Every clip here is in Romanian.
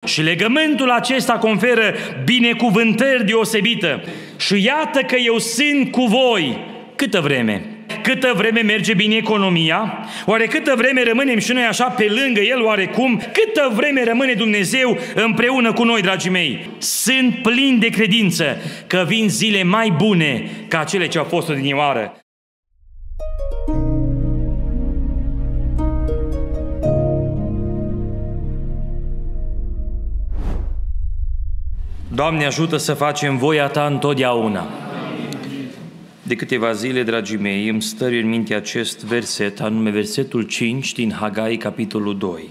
și legământul acesta conferă binecuvântări deosebită. Și iată că eu sunt cu voi. Câtă vreme? Câtă vreme merge bine economia? Oare câtă vreme rămânem și noi așa pe lângă El oarecum? Câtă vreme rămâne Dumnezeu împreună cu noi, dragii mei? Sunt plin de credință că vin zile mai bune ca cele ce au fost odinioară. Doamne, ajută să facem voia Ta întotdeauna. De câteva zile, dragii mei, îmi stăruie în minte acest verset, anume versetul 5 din Hagai, capitolul 2.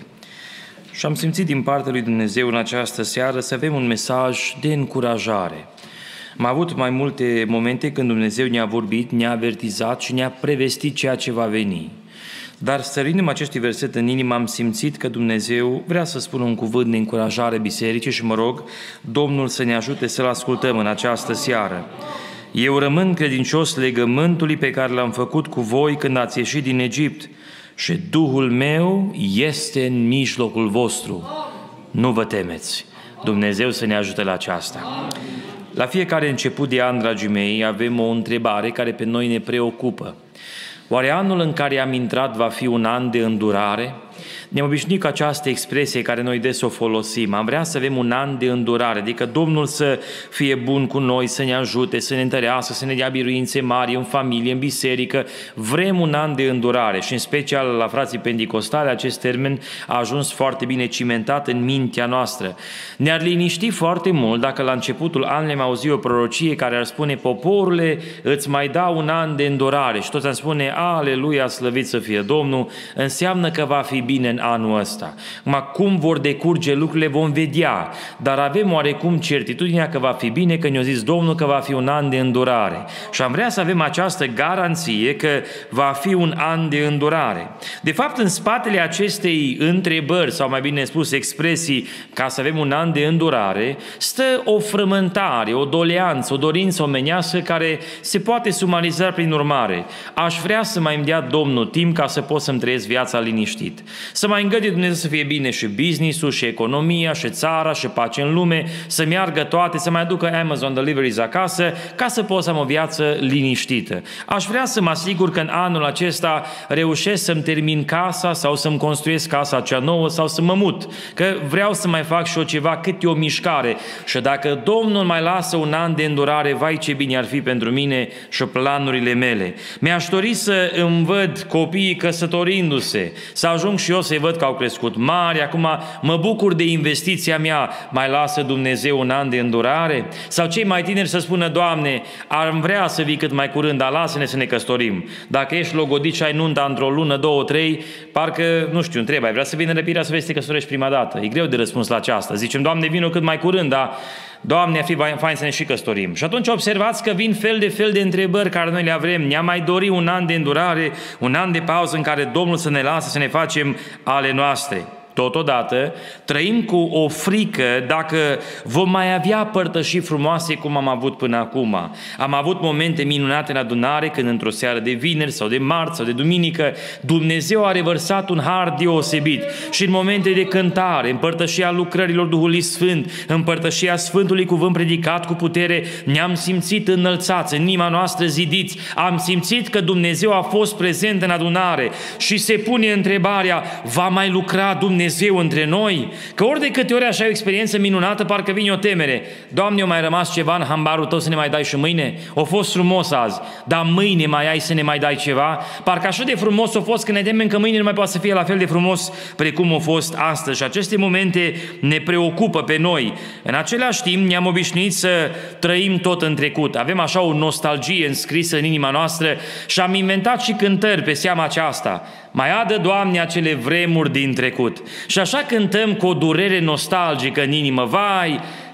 Și am simțit din partea lui Dumnezeu în această seară să avem un mesaj de încurajare. Am avut mai multe momente când Dumnezeu ne-a vorbit, ne-a avertizat și ne-a prevestit ceea ce va veni. Dar stărindu-mi acest verset în inimă, am simțit că Dumnezeu vrea să spună un cuvânt de încurajare bisericii și mă rog Domnul să ne ajute să-L ascultăm în această seară. Eu rămân credincios legământului pe care l-am făcut cu voi când ați ieșit din Egipt și Duhul meu este în mijlocul vostru. Nu vă temeți. Dumnezeu să ne ajute la aceasta. La fiecare început de an, dragii mei, avem o întrebare care pe noi ne preocupă. Oare anul în care am intrat va fi un an de îndurare? Ne-am obișnuit cu această expresie care noi des o folosim. Am vrea să avem un an de îndurare, adică Domnul să fie bun cu noi, să ne ajute, să ne întărească, să ne dea biruințe mari în familie, în biserică. Vrem un an de îndurare și în special la frații penticostali acest termen a ajuns foarte bine cimentat în mintea noastră. Ne-ar liniști foarte mult dacă la începutul anului am auzit o prorocie care ar spune: poporule, îți mai dau un an de îndurare, și toți am spune: aleluia, slăvit să fie Domnul, înseamnă că va fi bine în anul ăsta. Cum vor decurge lucrurile vom vedea, dar avem oarecum certitudinea că va fi bine, că ne-a zis Domnul că va fi un an de îndurare. Și am vrea să avem această garanție că va fi un an de îndurare. De fapt, în spatele acestei întrebări, sau mai bine spus expresii, ca să avem un an de îndurare, stă o frământare, o doleanță, o dorință omenească care se poate sumariza prin urmare: aș vrea să mai îmi dea Domnul timp ca să pot să-mi trăiesc viața liniștit. Să mai îngăduie Dumnezeu să fie bine și business-ul, și economia, și țara, și pace în lume, să meargă toate, să mai aducă Amazon Deliveries acasă, ca să pot să am o viață liniștită. Aș vrea să mă asigur că în anul acesta reușesc să-mi termin casa sau să-mi construiesc casa cea nouă sau să mă mut, că vreau să mai fac și eu ceva, câte o mișcare. Și dacă Domnul mai lasă un an de îndurare, vai ce bine ar fi pentru mine și planurile mele. Mi-aș dori să îmi văd copiii căsătorindu-se, să ajung și eu să-i văd că au crescut mari, acum mă bucur de investiția mea, mai lasă Dumnezeu un an de îndurare? Sau cei mai tineri să spună: Doamne, am vrea să vii cât mai curând, dar lasă-ne să ne căsătorim. Dacă ești logodit și ai nunta într-o lună, 2, 3, parcă, nu știu, întreb, ai vrea să vină răpirea să vei să te căsătorești prima dată? E greu de răspuns la aceasta. Zicem: Doamne, vină cât mai curând, dar Doamne, ar fi fain să ne și căsătorim. Și atunci observați că vin fel de întrebări care noi le avem. Ne-am mai dori un an de îndurare, un an de pauză în care Domnul să ne lasă să ne facem ale noastre. Totodată, trăim cu o frică dacă vom mai avea părtășii frumoase cum am avut până acum. Am avut momente minunate în adunare, când într-o seară de vineri sau de marți sau de duminică Dumnezeu a revărsat un har deosebit. Și în momente de cântare, în părtășia lucrărilor Duhului Sfânt, în părtășia Sfântului Cuvânt predicat cu putere, ne-am simțit înălțați, în inima noastră zidiți. Am simțit că Dumnezeu a fost prezent în adunare și se pune întrebarea: va mai lucra Dumnezeu între noi? Că ori de câte ori așa o experiență minunată, parcă vine o temere: Doamne, o mai rămas ceva în hambarul Tău să ne mai dai și mâine? O fost frumos azi, dar mâine mai ai să ne mai dai ceva? Parcă așa de frumos a fost că ne temem că mâine nu mai poate să fie la fel de frumos precum a fost astăzi. Și aceste momente ne preocupă pe noi. În același timp ne-am obișnuit să trăim tot în trecut. Avem așa o nostalgie înscrisă în inima noastră și am inventat și cântări pe seama aceasta: mai adă, Doamne, acele vremuri din trecut. Și așa cântăm cu o durere nostalgică în inimă: vai,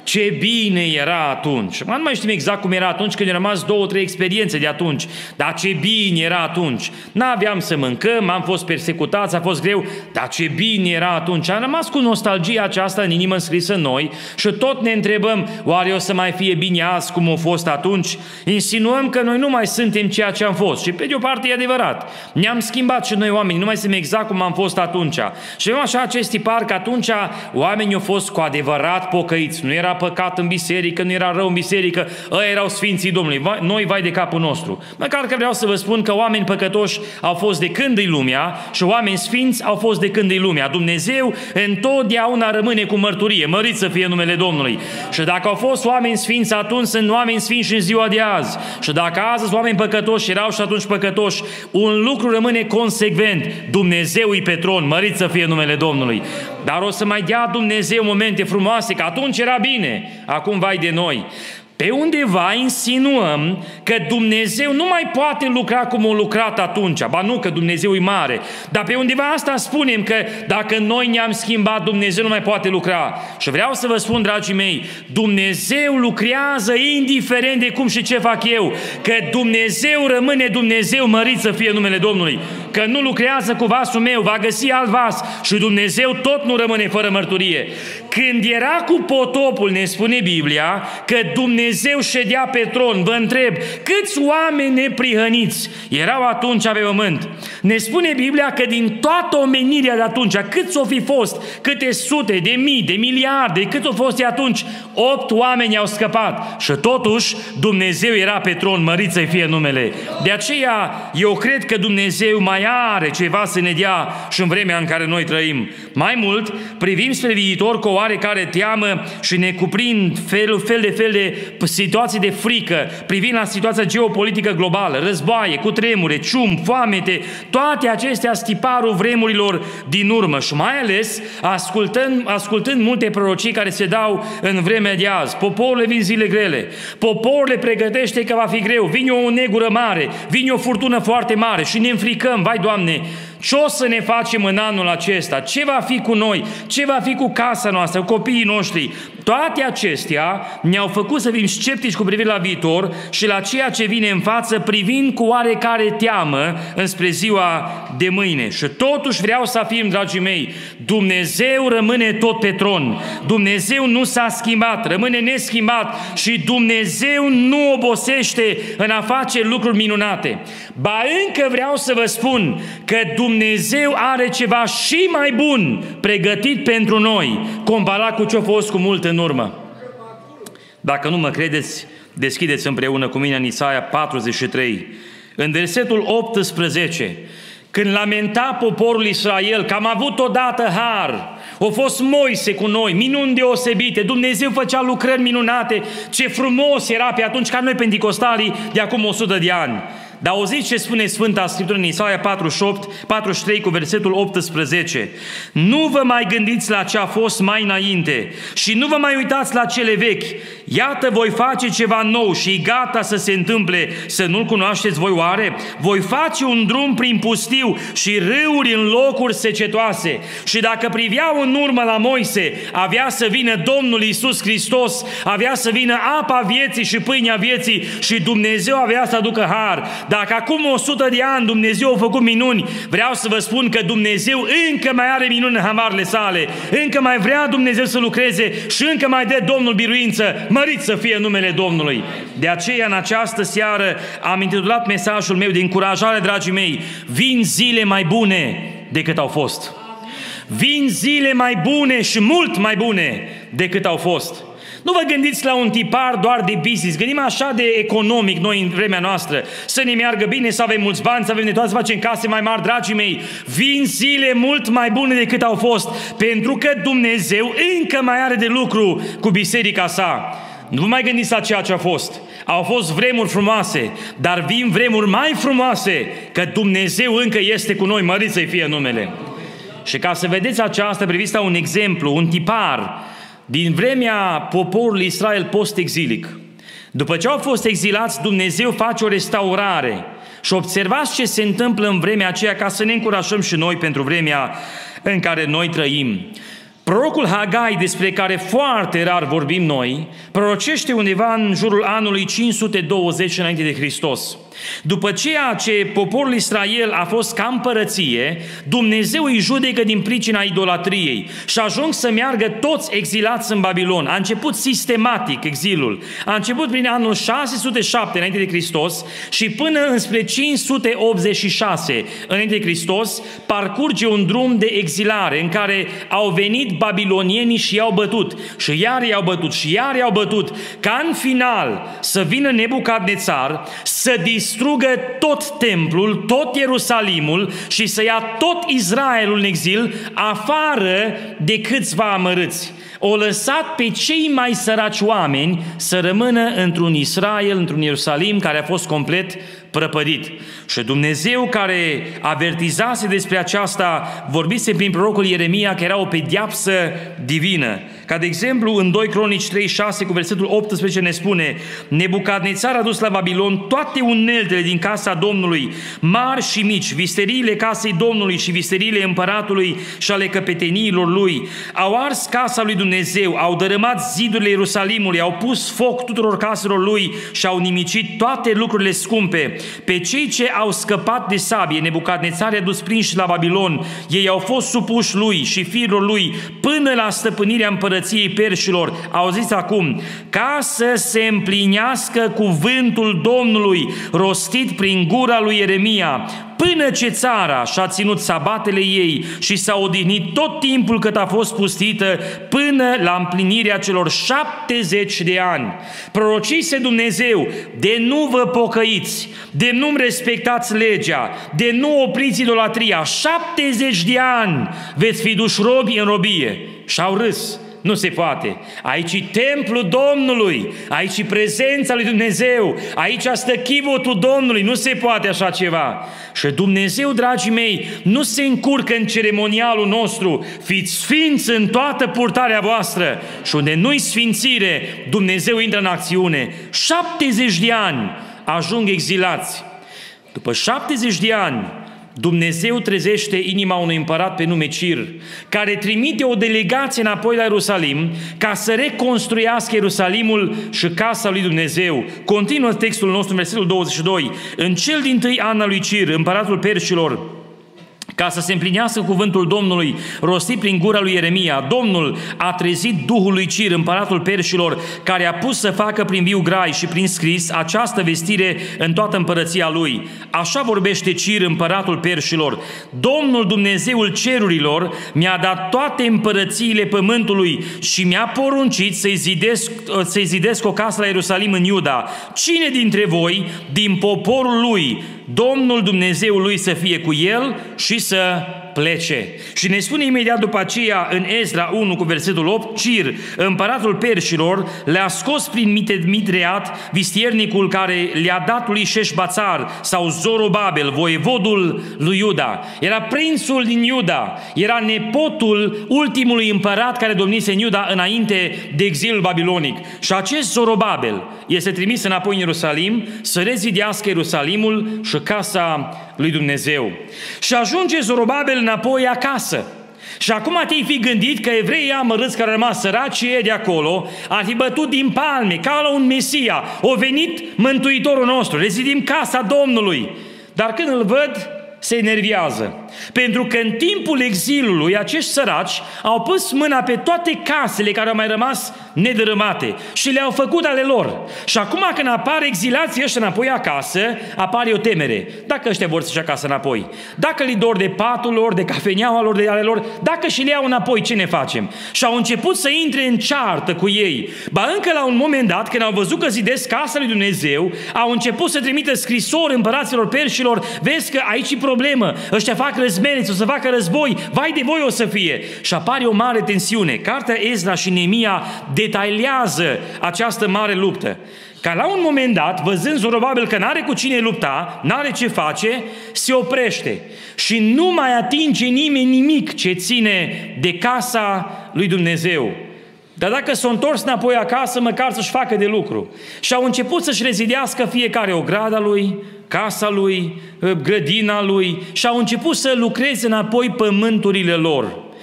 Ce bine era atunci! Nu mai știm exact cum era atunci, când au rămas 2-3 experiențe de atunci, dar ce bine era atunci! N-aveam să mâncăm, am fost persecutați, a fost greu, dar ce bine era atunci! Am rămas cu nostalgia aceasta în inimă înscrisă în noi și tot ne întrebăm, oare o să mai fie bine azi cum a fost atunci? Insinuăm că noi nu mai suntem ceea ce am fost și pe de o parte e adevărat. Ne-am schimbat și noi oamenii, nu mai suntem exact cum am fost atunci. Și avem așa acest tipar că atunci oamenii au fost cu adevărat pocăiți, nu era păcat în biserică, nu era rău în biserică, ăia erau sfinții Domnului, noi vai de capul nostru. Măcar că vreau să vă spun că oameni păcătoși au fost de când e lumea și oameni sfinți au fost de când e lumea. Dumnezeu întotdeauna rămâne cu mărturie, mărit să fie numele Domnului. Și dacă au fost oameni sfinți atunci, sunt oameni sfinți și în ziua de azi. Și dacă azi sunt oameni păcătoși, erau și atunci păcătoși, un lucru rămâne consecvent, Dumnezeu e pe tron, mărit să fie numele Domnului. Dar o să mai dea Dumnezeu momente frumoase, că atunci era bine, acum vai de noi. Pe undeva insinuăm că Dumnezeu nu mai poate lucra cum a lucrat atunci. Ba nu, că Dumnezeu e mare. Dar pe undeva asta spunem că dacă noi ne-am schimbat, Dumnezeu nu mai poate lucra. Și vreau să vă spun, dragii mei, Dumnezeu lucrează indiferent de cum și ce fac eu. Că Dumnezeu rămâne Dumnezeu, mărit să fie numele Domnului. Că nu lucrează cu vasul meu, va găsi alt vas și Dumnezeu tot nu rămâne fără mărturie. Când era cu potopul, ne spune Biblia, că Dumnezeu ședea pe tron. Vă întreb, câți oameni neprihăniți erau atunci pe pământ? Ne spune Biblia că din toată omenirea de atunci, câți o fi fost, câte sute de mii, de miliarde, cât o fost de atunci, 8 oameni au scăpat. Și totuși Dumnezeu era pe tron, mărit să-i fie numele. De aceea eu cred că Dumnezeu mai are ceva să ne dea și în vremea în care noi trăim. Mai mult, privim spre viitor cu o oarecare teamă și ne cuprind fel de situații de frică, privind la situația geopolitică globală, războaie, cutremure, cium, foamete, toate acestea stiparul vremurilor din urmă și mai ales ascultând multe prorocii care se dau în vremea de azi. Poporul vin zile grele, poporul le pregătește că va fi greu, vine o negură mare, vine o furtună foarte mare și ne înfricăm, vai Doamne, ce o să ne facem în anul acesta? Ce va fi cu noi? Ce va fi cu casa noastră, cu copiii noștri? Toate acestea ne-au făcut să fim sceptici cu privire la viitor și la ceea ce vine în față, privind cu oarecare teamă înspre ziua de mâine. Și totuși vreau să afirm, dragii mei, Dumnezeu rămâne tot pe tron. Dumnezeu nu s-a schimbat, rămâne neschimbat și Dumnezeu nu obosește în a face lucruri minunate. Ba încă vreau să vă spun că Dumnezeu are ceva și mai bun pregătit pentru noi, comparat cu ce a fost cu mult în urmă. Dacă nu mă credeți, deschideți împreună cu mine în Isaia 43, în versetul 18, când lamenta poporul Israel că am avut odată har, a fost Moise cu noi, minuni deosebite, Dumnezeu făcea lucrări minunate, ce frumos era pe atunci ca noi penticostalii de acum 100 de ani. Dar auziți ce spune Sfânta Scriptură în Isaia 43 cu versetul 18. Nu vă mai gândiți la ce a fost mai înainte și nu vă mai uitați la cele vechi. Iată, voi face ceva nou și e gata să se întâmple, să nu-l cunoașteți voi oare? Voi face un drum prin pustiu și râuri în locuri secetoase. Și dacă priveau în urmă la Moise, avea să vină Domnul Iisus Hristos, avea să vină apa vieții și pâinea vieții și Dumnezeu avea să aducă har. Dacă acum 100 de ani Dumnezeu a făcut minuni, vreau să vă spun că Dumnezeu încă mai are minuni în hamarele sale, încă mai vrea Dumnezeu să lucreze și încă mai dă Domnul biruință, mărit să fie numele Domnului. De aceea în această seară am intitulat mesajul meu de încurajare, dragii mei, vin zile mai bune decât au fost. Vin zile mai bune și mult mai bune decât au fost. Nu vă gândiți la un tipar doar de business, gândim așa de economic noi în vremea noastră, să ne meargă bine, să avem mulți bani, să avem de toate, să facem case mai mari, dragii mei. Vin zile mult mai bune decât au fost, pentru că Dumnezeu încă mai are de lucru cu biserica sa. Nu vă mai gândiți la ceea ce a fost. Au fost vremuri frumoase, dar vin vremuri mai frumoase, că Dumnezeu încă este cu noi, mărit să-i fie numele. Și ca să vedeți aceasta, priviți la un exemplu, un tipar din vremea poporului Israel post-exilic. După ce au fost exilați, Dumnezeu face o restaurare. Și observați ce se întâmplă în vremea aceea ca să ne încurajăm și noi pentru vremea în care noi trăim. Prorocul Hagai, despre care foarte rar vorbim noi, prorocește undeva în jurul anului 520 înainte de Hristos. După ceea ce poporul Israel a fost ca împărăție, Dumnezeu îi judecă din pricina idolatriei și ajung să meargă toți exilați în Babilon. A început sistematic exilul. A început prin anul 607 înainte de Hristos și până înspre 586 înainte de Hristos parcurge un drum de exilare în care au venit babilonienii și i-au bătut și iar i-au bătut și iar i-au bătut, ca în final să vină Nebucadnețar să distrugă tot templul, tot Ierusalimul și să ia tot Israelul în exil, afară de câțiva amărâți. O lăsat pe cei mai săraci oameni să rămână într-un Israel, într-un Ierusalim care a fost complet prăpădit. Și Dumnezeu, care avertizase despre aceasta, vorbise prin prorocul Ieremia că era o pedeapsă divină. Ca de exemplu, în 2 Cronici 3:6 cu versetul 18 ne spune: Nebucadnețar a dus la Babilon toate uneltele din casa Domnului, mari și mici, visteriile casei Domnului și visteriile împăratului și ale căpeteniilor lui. Au ars casa lui Dumnezeu, au dărâmat zidurile Ierusalimului, au pus foc tuturor caselor lui și au nimicit toate lucrurile scumpe. Pe cei ce au scăpat de sabie, Nebucadnețar i-a dus prinși la Babilon. Ei au fost supuși lui și fiilor lui până la stăpânirea împărăției perșilor. Auziți acum, ca să se împlinească cuvântul Domnului rostit prin gura lui Ieremia, până ce țara și-a ținut sabatele ei și s-a odihnit tot timpul cât a fost pustită, până la împlinirea celor 70 de ani. Prorocise Dumnezeu: de nu vă pocăiți, de nu-mi respectați legea, de nu opriți idolatria, 70 de ani veți fi duși robi în robie. Și-au râs. Nu se poate. Aici e templul Domnului, aici e prezența lui Dumnezeu, aici stă chivotul Domnului, nu se poate așa ceva. Și Dumnezeu, dragii mei, nu se încurcă în ceremonialul nostru. Fiți sfinți în toată purtarea voastră. Și unde nu-i sfințire, Dumnezeu intră în acțiune. 70 de ani ajung exilați. După 70 de ani, Dumnezeu trezește inima unui împărat pe nume Cir, care trimite o delegație înapoi la Ierusalim ca să reconstruiască Ierusalimul și casa lui Dumnezeu. Continuă textul nostru în versetul 22. În cel dintâi an al lui Cir, împăratul perșilor, ca să se împlinească cuvântul Domnului rostit prin gura lui Ieremia, Domnul a trezit Duhul lui Cir, împăratul perșilor, care a pus să facă prin viu grai și prin scris această vestire în toată împărăția lui. Așa vorbește Cir, împăratul perșilor: Domnul Dumnezeul cerurilor mi-a dat toate împărățiile pământului și mi-a poruncit să-i zidesc o casă la Ierusalim în Iuda. Cine dintre voi, din poporul lui, Domnul Dumnezeul lui să fie cu el și să plece. Și ne spune imediat după aceea în Ezra 1 cu versetul 8, Cir, împăratul perșilor, le-a scos prin Mitreat, vistiernicul care le-a dat lui Șeșbațar sau Zorobabel, voievodul lui Iuda. Era prințul din Iuda, era nepotul ultimului împărat care domnise în Iuda înainte de exilul babilonic. Și acest Zorobabel este trimis înapoi în Ierusalim să rezidească Ierusalimul și casa lui Dumnezeu. Și ajunge Zorobabel înapoi acasă. Și acum te-ai fi gândit că evreii amărâți care au rămas săraci și ei de acolo ar fi bătut din palme ca la un Mesia. O venit Mântuitorul nostru, rezidim casa Domnului. Dar când îl văd, se enervează. Pentru că în timpul exilului acești săraci au pus mâna pe toate casele care au mai rămas nedărâmate și le-au făcut ale lor. Și acum când apar exilații ăștia înapoi acasă, apare o temere. Dacă ăștia vor să-și acasă înapoi, dacă li dor de patul lor, de cafeneaua lor, de ale lor, dacă și le iau înapoi, ce ne facem? Și au început să intre în ceartă cu ei. Ba încă la un moment dat, când au văzut că zidesc casa lui Dumnezeu, au început să trimită scrisori împăraților perșilor: vezi că aici e problemă, ăștia fac răzmeniți, o să facă război, vai de voi o să fie. Și apare o mare tensiune. Cartea Ezra și Neemia detaliază această mare luptă. Ca la un moment dat, văzând Zorobabel că n-are cu cine lupta, n-are ce face, se oprește și nu mai atinge nimeni nimic ce ține de casa lui Dumnezeu. Dar dacă s-au întors înapoi acasă, măcar să-și facă de lucru. Și au început să-și rezidească fiecare ograda lui, casa lui, grădina lui și au început să lucreze înapoi pământurile lor.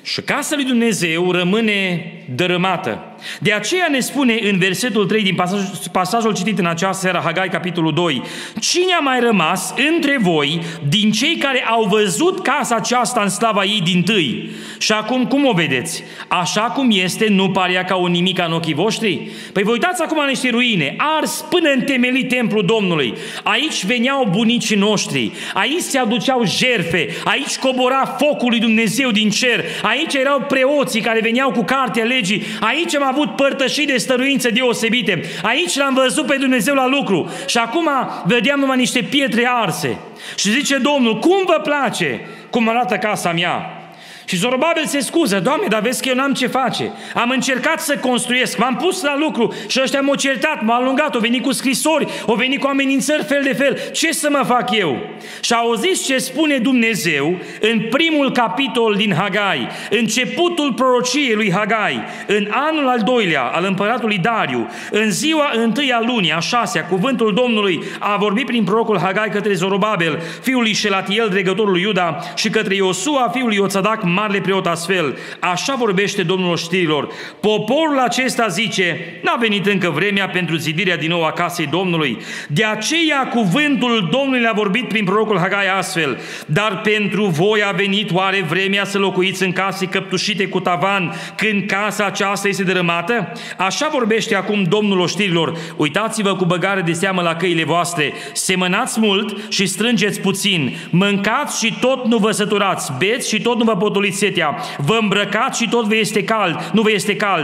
și casa lui Dumnezeu rămâne dărâmată. De aceea ne spune în versetul 3 din pasajul citit în această seară, Hagai, capitolul 2, cine a mai rămas între voi din cei care au văzut casa aceasta în slava ei dintâi? Și acum cum o vedeți? Așa cum este, nu parea ca un nimic în ochii voștri? Păi vă uitați acum la niște ruine, ars până în temelii templul Domnului. Aici veneau bunicii noștri, aici se aduceau jerfe, aici cobora focul lui Dumnezeu din cer, aici erau preoții care veneau cu cartea legii, aici am avut părtășii de stăruință deosebite, aici l-am văzut pe Dumnezeu la lucru și acum vedeam numai niște pietre arse. Și zice Domnul, cum vă place cum arată casa mea? Și Zorobabel se scuză, Doamne, dar vezi că eu n-am ce face. Am încercat să construiesc, m-am pus la lucru și ăștia m-au certat, m-au alungat, au venit cu scrisori, au venit cu amenințări fel de fel. Ce să mă fac eu? Și auziți ce spune Dumnezeu în primul capitol din Hagai, începutul prorociei lui Hagai, în anul al doilea al împăratului Dariu, în ziua întâia lunii, a șasea, cuvântul Domnului a vorbit prin prorocul Hagai către Zorobabel, fiul lui Șelatiel, dregătorul lui Iuda, și către Iosua, fiul lui Ioțadac, marele preot astfel. Așa vorbește Domnul oștirilor. Poporul acesta zice, n-a venit încă vremea pentru zidirea din nou a casei Domnului. De aceea cuvântul Domnului a vorbit prin prorocul Hagai astfel. Dar pentru voi a venit oare vremea să locuiți în case căptușite cu tavan când casa aceasta este dărâmată? Așa vorbește acum Domnul oștirilor. Uitați-vă cu băgare de seamă la căile voastre. Semănați mult și strângeți puțin. Mâncați și tot nu vă săturați. Beți și tot nu vă potoliți setea, vă îmbrăcați și tot vă este cald, nu vă este cald,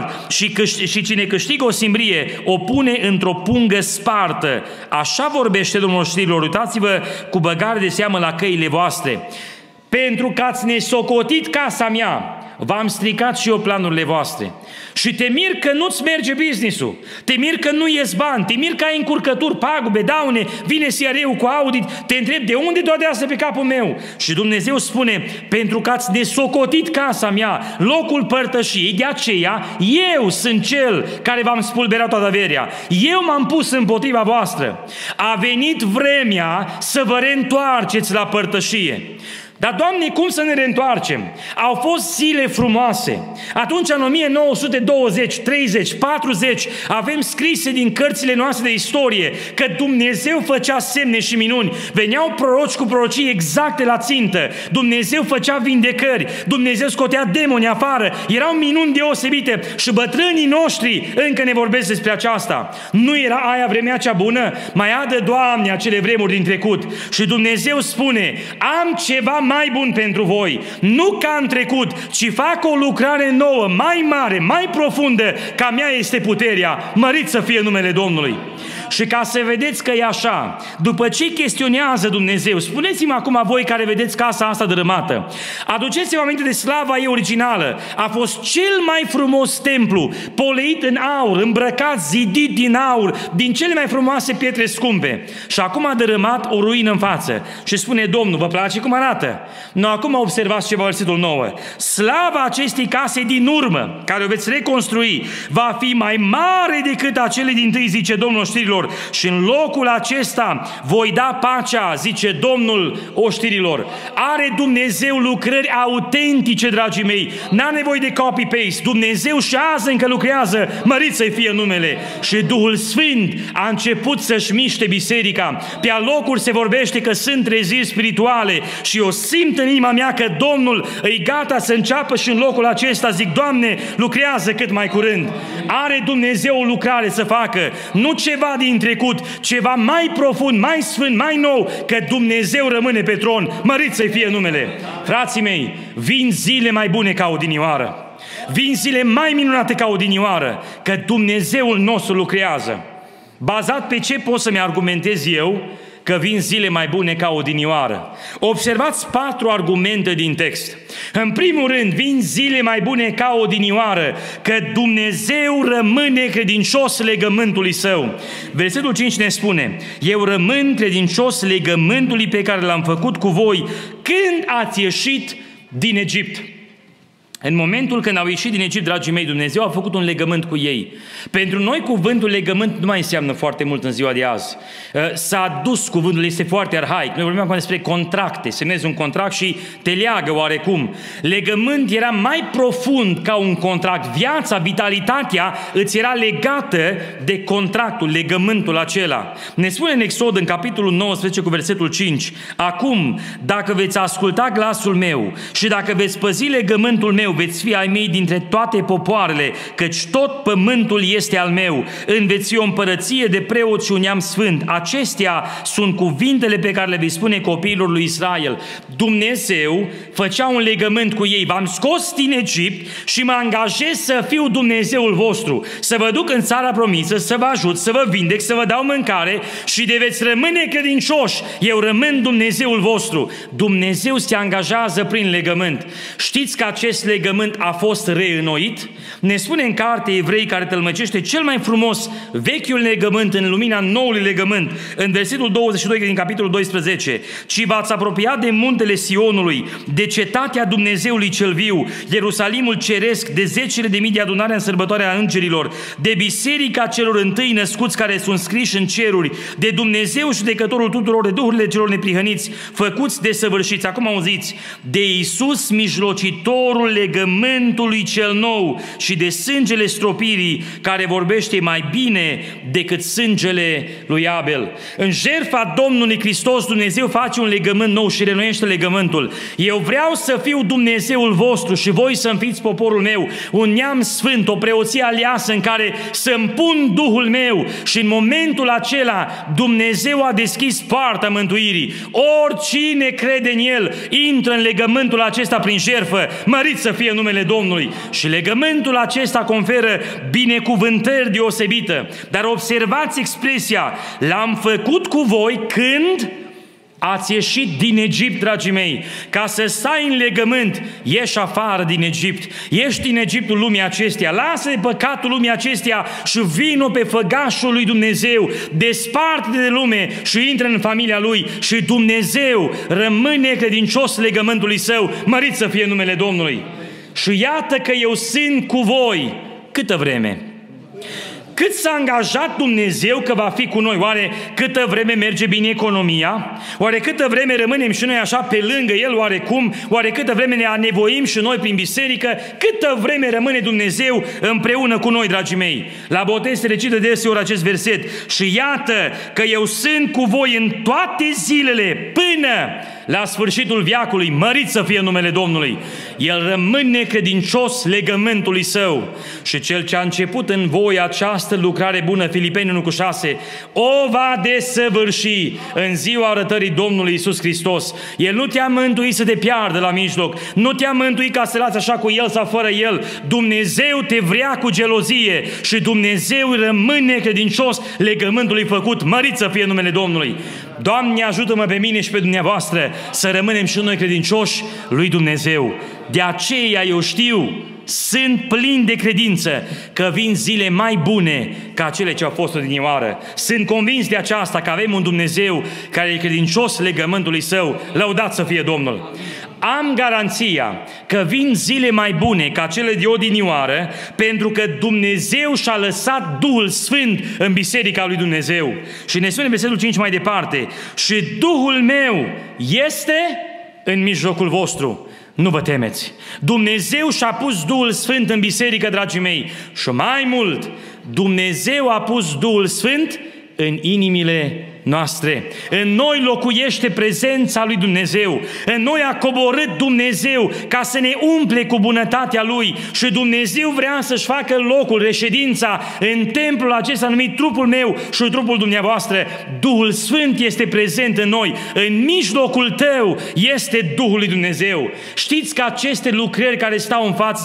și cine câștigă o simbrie o pune într-o pungă spartă. Așa vorbește Domnul oștirilor, uitați-vă cu băgare de seamă la căile voastre. Pentru că ați nesocotit casa mea, v-am stricat și eu planurile voastre. Și te mir că nu-ți merge business-ul, te mir că nu ies bani, te mir că ai încurcături, pagube, daune, vine CRE-ul cu audit, te întreb de unde toate astea pe capul meu? Și Dumnezeu spune, pentru că ați nesocotit casa mea, locul părtășiei, de aceea eu sunt cel care v-am spulberat toată averea. Eu m-am pus împotriva voastră. A venit vremea să vă reîntoarceți la părtășie. Dar, Doamne, cum să ne reîntoarcem? Au fost zile frumoase. Atunci, în 1920, 30, 40, avem scrise din cărțile noastre de istorie că Dumnezeu făcea semne și minuni. Veneau proroci cu prorocii exacte la țintă. Dumnezeu făcea vindecări. Dumnezeu scotea demoni afară. Erau minuni deosebite. Și bătrânii noștri încă ne vorbesc despre aceasta. Nu era aia vremea cea bună? Mai adă, Doamne, acele vremuri din trecut. Și Dumnezeu spune, am ceva mai bun pentru voi, nu ca în trecut, ci fac o lucrare nouă, mai mare, mai profundă, ca mea este puterea. Mărit să fie numele Domnului. Și ca să vedeți că e așa, după ce chestionează Dumnezeu, spuneți-mi acum voi care vedeți casa asta dărâmată, aduceți-vă aminte de slava ei originală. A fost cel mai frumos templu, poleit în aur, îmbrăcat, zidit din aur, din cele mai frumoase pietre scumpe. Și acum a dărâmat o ruină în față. Și spune Domnul, vă place cum arată? Nu, acum observați ceva, versetul 9. Slava acestei case din urmă, care o veți reconstrui, va fi mai mare decât acele dintâi, zice Domnul oștirilor. Și în locul acesta voi da pacea, zice Domnul oștirilor. Are Dumnezeu lucrări autentice, dragii mei. N-a nevoie de copy-paste. Dumnezeu și azi încă lucrează, mărit să-i fie numele. Și Duhul Sfânt a început să-și miște biserica. Pe alocuri se vorbește că sunt treziri spirituale și eu simt în inima mea că Domnul e gata să înceapă și în locul acesta. Zic, Doamne, lucrează cât mai curând. Are Dumnezeu o lucrare să facă, nu ceva din trecut, ceva mai profund, mai sfânt, mai nou, că Dumnezeu rămâne pe tron. Mărit să-i fie numele. Frații mei, vin zile mai bune ca odinioară. Vin zile mai minunate ca odinioară, că Dumnezeul nostru lucrează. Bazat pe ce pot să-mi argumentez eu că vin zile mai bune ca odinioară? Observați 4 argumente din text. În primul rând, vin zile mai bune ca odinioară, că Dumnezeu rămâne credincios legământului Său. Versetul 5 ne spune, eu rămân credincios legământului pe care l-am făcut cu voi când ați ieșit din Egipt. În momentul când au ieșit din Egipt, dragii mei, Dumnezeu a făcut un legământ cu ei. Pentru noi cuvântul legământ nu mai înseamnă foarte mult în ziua de azi. S-a dus cuvântul, este foarte arhaic. Noi vorbim acum despre contracte. Semnezi un contract și te leagă oarecum. Legământ era mai profund ca un contract. Viața, vitalitatea îți era legată de contractul, legământul acela. Ne spune în Exod, în capitolul 19 cu versetul 5: Acum, dacă veți asculta glasul meu și dacă veți păzi legământul meu, veți fi ai mei dintre toate popoarele, căci tot pământul este al meu. Îmi veți fi o împărăție de preoți și un neam sfânt. Acestea sunt cuvintele pe care le vei spune copiilor lui Israel. Dumnezeu făcea un legământ cu ei. V-am scos din Egipt și mă angajez să fiu Dumnezeul vostru, să vă duc în țara promisă, să vă ajut, să vă vindec, să vă dau mâncare și de veți rămâne credincioși. Eu rămân Dumnezeul vostru. Dumnezeu se angajează prin legământ. Știți că acest legământ a fost reînnoit? Ne spune în carte Evrei, care tălmăcește cel mai frumos vechiul legământ în lumina noului legământ, în versetul 22 din capitolul 12: Ci v-ați apropiat de muntele Sionului, de cetatea Dumnezeului cel viu, Ierusalimul ceresc, de zecile de mii de adunare în sărbătoarea îngerilor, de biserica celor întâi născuți care sunt scriși în ceruri, de Dumnezeu judecătorul tuturor, de duhurile celor neprihăniți, făcuți desăvârșiți. Acum auziți: de Iisus mijlocitorul legământului cel nou și de sângele stropirii, care vorbește mai bine decât sângele lui Abel. În jertfa Domnului Hristos, Dumnezeu face un legământ nou și renoiește legământul. Eu vreau să fiu Dumnezeul vostru și voi să-mi fiți poporul meu, un neam sfânt, o preoție aleasă în care să-mi pun Duhul meu. Și în momentul acela Dumnezeu a deschis poarta mântuirii. Oricine crede în El intră în legământul acesta prin jertfă. Mărit să fie numele Domnului. Și legământul acesta conferă binecuvântări deosebită. Dar observați expresia: l-am făcut cu voi când ați ieșit din Egipt, dragii mei. Ca să stai în legământ, ieși afară din Egipt. Ieși din Egiptul lumii acesteia. Lasă de păcatul lumii acesteia și vino pe făgașul lui Dumnezeu. Desparte-te de lume și intră în familia Lui și Dumnezeu rămâne credincios legământului Său. Mărit să fie numele Domnului. Și iată că eu sunt cu voi. Câtă vreme? Cât s-a angajat Dumnezeu că va fi cu noi? Oare câtă vreme merge bine economia? Oare câtă vreme rămânem și noi așa pe lângă El oarecum? Oare câtă vreme ne anevoim și noi prin biserică? Câtă vreme rămâne Dumnezeu împreună cu noi, dragii mei? La botez se recită deseori acest verset: și iată că eu sunt cu voi în toate zilele până la sfârșitul veacului. Mărit să fie numele Domnului. El rămâne credincios legământului Său. Și Cel ce a început în voi această lucrare bună, Filipeni 1:6, o va desăvârși în ziua arătării Domnului Iisus Hristos. El nu te-a mântuit să te piardă la mijloc, nu te-a mântuit ca să lați așa cu El sau fără El. Dumnezeu te vrea cu gelozie și Dumnezeu rămâne credincios legământului făcut. Mărit să fie numele Domnului. Doamne, ajută-mă pe mine și pe dumneavoastră să rămânem și noi credincioși lui Dumnezeu. De aceea eu știu, sunt plin de credință că vin zile mai bune ca cele ce au fost odinioară. Sunt convins de aceasta, că avem un Dumnezeu care e credincios legământului Său. Lăudat să fie Domnul! Am garanția că vin zile mai bune ca cele de odinioară, pentru că Dumnezeu și-a lăsat Duhul Sfânt în biserica lui Dumnezeu. Și ne spune versetul 5 mai departe: și Duhul meu este în mijlocul vostru. Nu vă temeți. Dumnezeu și-a pus Duhul Sfânt în biserică, dragii mei. Și mai mult, Dumnezeu a pus Duhul Sfânt în inimile noastre. În noi locuiește prezența lui Dumnezeu. În noi a coborât Dumnezeu ca să ne umple cu bunătatea Lui. Și Dumnezeu vrea să-și facă locul, reședința în templul acesta numit trupul meu și trupul dumneavoastră. Duhul Sfânt este prezent în noi. În mijlocul tău este Duhul lui Dumnezeu. Știți că aceste lucrări care stau în față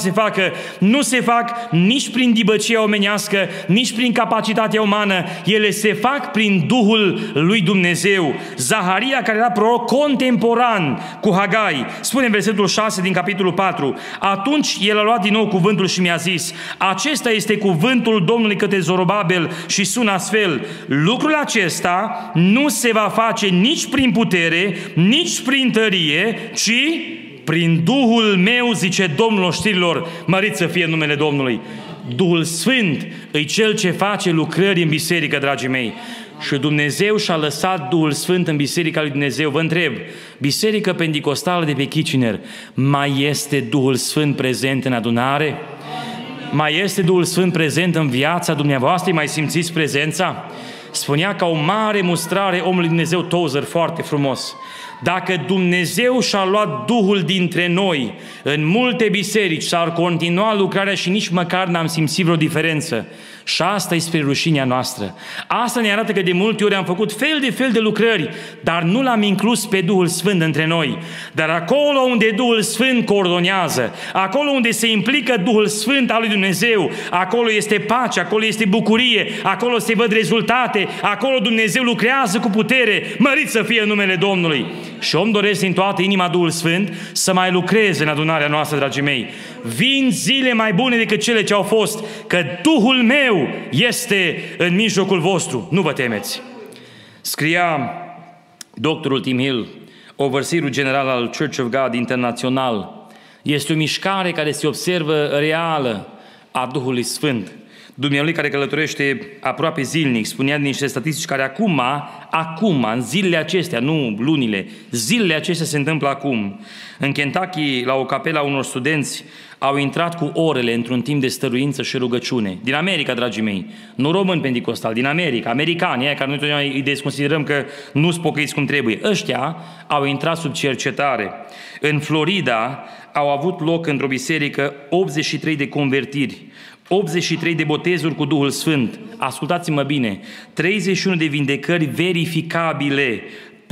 nu se fac nici prin dibăcia omenească, nici prin capacitatea umană. Ele se fac prin Duhul lui Dumnezeu. Zaharia, care era proroc contemporan cu Hagai, spune în versetul 6 din capitolul 4: atunci el a luat din nou cuvântul și mi-a zis: acesta este cuvântul Domnului către Zorobabel și sună astfel: lucrul acesta nu se va face nici prin putere, nici prin tărie, ci prin Duhul meu, zice Domnul oștirilor, mărit să fie numele Domnului. Duhul Sfânt e Cel ce face lucrări în biserică, dragii mei. Și Dumnezeu și-a lăsat Duhul Sfânt în Biserica lui Dumnezeu. Vă întreb, Biserica Pentecostală de pe Kitchener, mai este Duhul Sfânt prezent în adunare? Mai este Duhul Sfânt prezent în viața dumneavoastră? Mai simțiți prezența? Spunea ca o mare mustrare omului Dumnezeu Tozer, foarte frumos. Dacă Dumnezeu și-a luat Duhul dintre noi, în multe biserici s-ar continua lucrarea și nici măcar n-am simțit vreo diferență. Și asta e spre rușinea noastră. Asta ne arată că de multe ori am făcut fel de lucrări, dar nu l-am inclus pe Duhul Sfânt între noi. Dar acolo unde Duhul Sfânt coordonează, acolo unde se implică Duhul Sfânt al lui Dumnezeu, acolo este pace, acolo este bucurie, acolo se văd rezultate, acolo Dumnezeu lucrează cu putere, mărit să fie numele Domnului. Și om doresc din toată inima Duhul Sfânt să mai lucreze în adunarea noastră, dragii mei. Vin zile mai bune decât cele ce au fost, că Duhul meu este în mijlocul vostru. Nu vă temeți. Scria doctorul Tim Hill, overseerul general al Church of God Internațional. Este o mișcare care se observă reală a Duhului Sfânt. Dumnealui care călătorește aproape zilnic, spunea din niște statistici care acum, în zilele acestea, nu lunile, zilele acestea se întâmplă acum. În Kentucky, la o capelă a unor studenți, au intrat cu orele într-un timp de stăruință și rugăciune. Din America, dragii mei, nu români pentecostali, din America, americani, aia care noi totdeauna îi desconsiderăm că nu sunt pocăiți cum trebuie. Ăștia au intrat sub cercetare. În Florida au avut loc într-o biserică 83 de convertiri, 83 de botezuri cu Duhul Sfânt, ascultați-mă bine, 31 de vindecări verificabile,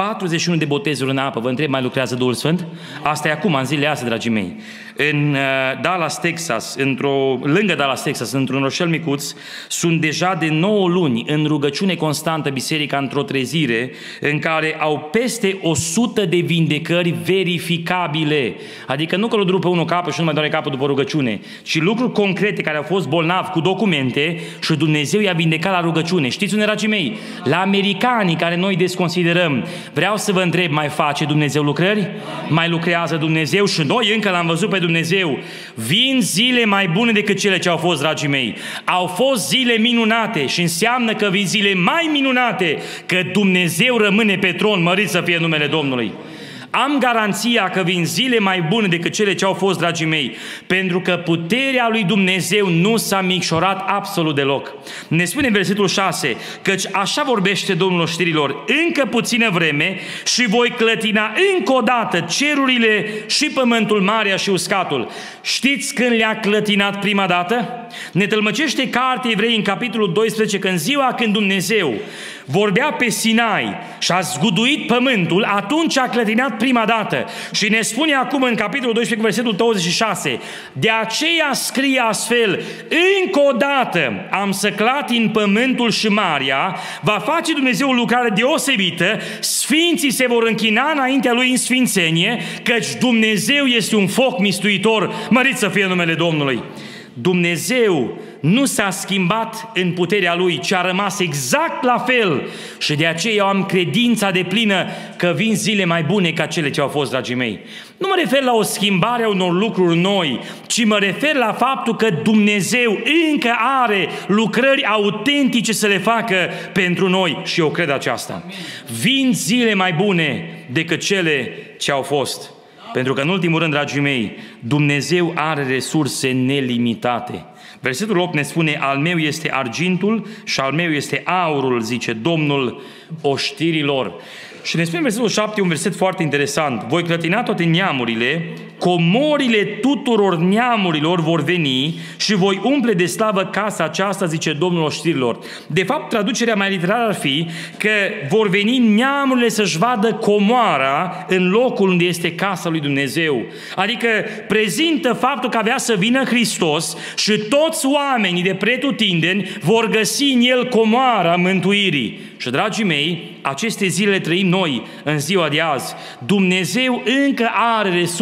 41 de botezuri în apă. Vă întreb, mai lucrează Duhul Sfânt? Asta e acum, în zilele astea, dragii mei. În Dallas, Texas, lângă Dallas, Texas, într-un orășel micuț, sunt deja de 9 luni în rugăciune constantă biserica într-o trezire în care au peste 100 de vindecări verificabile. Adică nu că l-o duc pe unul capul și nu mai doare capul după rugăciune, ci lucruri concrete care au fost bolnavi cu documente și Dumnezeu i-a vindecat la rugăciune. Știți unde, dragii mei? La americanii care noi desconsiderăm. Vreau să vă întreb, mai face Dumnezeu lucrări? Mai lucrează Dumnezeu? Și noi încă l-am văzut pe Dumnezeu. Vin zile mai bune decât cele ce au fost, dragii mei. Au fost zile minunate și înseamnă că vin zile mai minunate, că Dumnezeu rămâne pe tron, mărit să fie numele Domnului. Am garanția că vin zile mai bune decât cele ce au fost, dragii mei, pentru că puterea lui Dumnezeu nu s-a micșorat absolut deloc. Ne spune în versetul 6, căci așa vorbește Domnul oștirilor, încă puțină vreme și voi clătina încă o dată cerurile și pământul, marea și uscatul. Știți când le-a clătinat prima dată? Ne tălmăcește cartea Evrei în capitolul 12 că în ziua când Dumnezeu vorbea pe Sinai și a zguduit pământul, atunci a clătinat prima dată. Și ne spune acum în capitolul 12 cu versetul 26, de aceea scrie astfel, încă o dată am să clatin pământul și marea, va face Dumnezeu o lucrare deosebită, sfinții se vor închina înaintea Lui în sfințenie, căci Dumnezeu este un foc mistuitor, mărit să fie numele Domnului. Dumnezeu nu s-a schimbat în puterea Lui, ci a rămas exact la fel. Și de aceea eu am credința deplină că vin zile mai bune ca cele ce au fost, dragii mei. Nu mă refer la o schimbare a unor lucruri noi, ci mă refer la faptul că Dumnezeu încă are lucrări autentice să le facă pentru noi. Și eu cred aceasta. Vin zile mai bune decât cele ce au fost. Pentru că în ultimul rând, dragii mei, Dumnezeu are resurse nelimitate. Versetul 8 ne spune, al meu este argintul și al meu este aurul, zice Domnul oștirilor. Și ne spune versetul 7 un verset foarte interesant. Voi clătina toate neamurile, comorile tuturor neamurilor vor veni și voi umple de slavă casa aceasta, zice Domnul oștirilor. De fapt, traducerea mai literară ar fi că vor veni neamurile să-și vadă comoara în locul unde este casa lui Dumnezeu. Adică prezintă faptul că avea să vină Hristos și toți oamenii de pretutindeni vor găsi în El comoara mântuirii. Și, dragii mei, aceste zile trăim noi în ziua de azi. Dumnezeu încă are resurse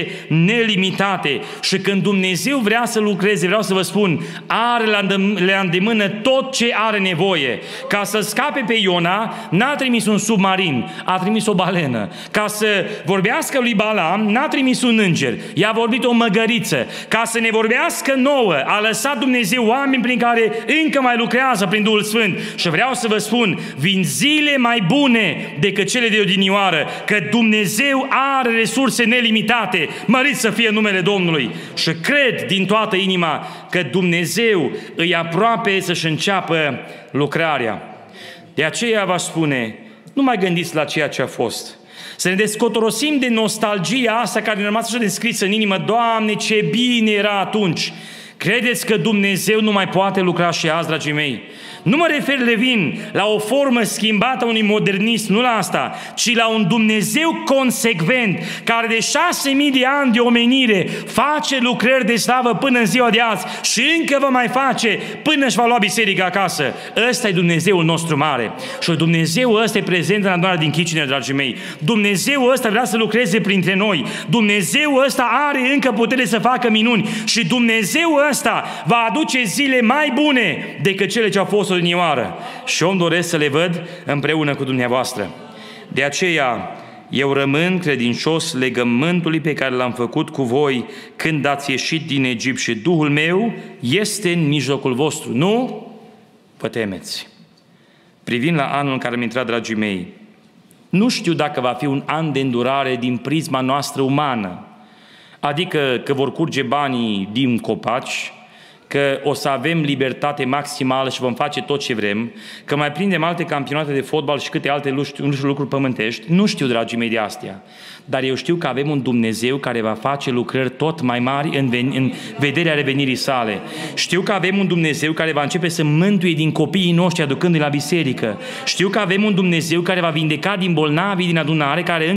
nelimitate. Și când Dumnezeu vrea să lucreze, vreau să vă spun, are la îndemână tot ce are nevoie. Ca să scape pe Iona, n-a trimis un submarin, a trimis o balenă. Ca să vorbească lui Balaam, n-a trimis un înger, i-a vorbit o măgăriță. Ca să ne vorbească nouă, a lăsat Dumnezeu oameni prin care încă mai lucrează prin Duhul Sfânt. Și vreau să vă spun, vin zile mai bune decât cele de odinioară, că Dumnezeu are resurse nelimitate. Mărit să fie numele Domnului. Și cred din toată inima că Dumnezeu îi aproape să-și înceapă lucrarea. De aceea vă spune, nu mai gândiți la ceea ce a fost. Să ne descotorosim de nostalgia asta care ne-a rămas așa descrisă în inimă. Doamne, ce bine era atunci! Credeți că Dumnezeu nu mai poate lucra și azi, dragii mei? Nu mă refer, revin, la o formă schimbată a unui modernism, nu la asta, ci la un Dumnezeu consecvent, care de 6.000 de ani de omenire face lucrări de slavă până în ziua de azi și încă va mai face până își va lua biserica acasă. Ăsta e Dumnezeul nostru mare. Și Dumnezeul ăsta e prezent în adunarea din Chicină, dragii mei. Dumnezeul ăsta vrea să lucreze printre noi. Dumnezeul ăsta are încă putere să facă minuni și Dumnezeul ăsta va aduce zile mai bune decât cele ce au fost odinioară. Și eu îmi doresc să le văd împreună cu dumneavoastră. De aceea, eu rămân credincios legământului pe care l-am făcut cu voi când ați ieșit din Egipt și Duhul meu este în mijlocul vostru. Nu vă temeți. Privind la anul în care am intrat, dragii mei, nu știu dacă va fi un an de îndurare din prisma noastră umană, adică că vor curge banii din copaci, că o să avem libertate maximală și vom face tot ce vrem, că mai prindem alte campionate de fotbal și câte alte lucruri pământești. Nu știu, dragii mei, de astea. Dar eu știu că avem un Dumnezeu care va face lucrări tot mai mari în vederea revenirii sale. Știu că avem un Dumnezeu care va începe să mântuie din copiii noștri aducându-i la biserică. Știu că avem un Dumnezeu care va vindeca din bolnavii din adunare, care